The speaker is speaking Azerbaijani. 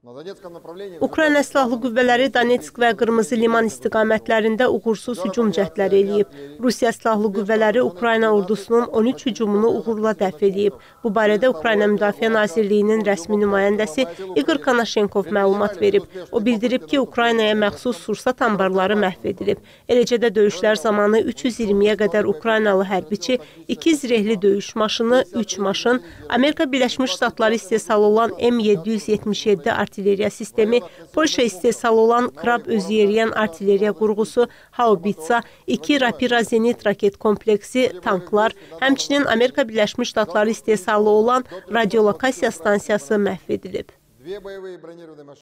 Ukrayna Silahlı Qüvvələri Donetsk və Qırmızı Liman istiqamətlərində uğursuz hücum cəhdləri eləyib. Rusiya Silahlı Qüvvələri Ukrayna ordusunun 13 hücumunu uğurla dəf edib. Bu barədə Ukrayna Müdafiə Nazirliyinin rəsmi nümayəndəsi Igor Konashenkov məlumat verib. O bildirib ki, Ukraynaya məxsus sursat anbarları məhv edilib. Eləcə də döyüşlər zamanı 320-yə qədər Ukraynalı hərbiçi, 2 zirehli döyüş maşını, 3 maşın, Amerika Birləşmiş Ştatları istehsalı olan M777 artilleriya sistemi, Polşa istehsalı olan Krab özüyeriyən artilleriya qurğusu, haubitsa, 2 Rapira zenit raket kompleksi, tanklar, həmçinin Amerika Birləşmiş Ştatları istehsalı olan radiolokasiya stansiyası məhv edilib.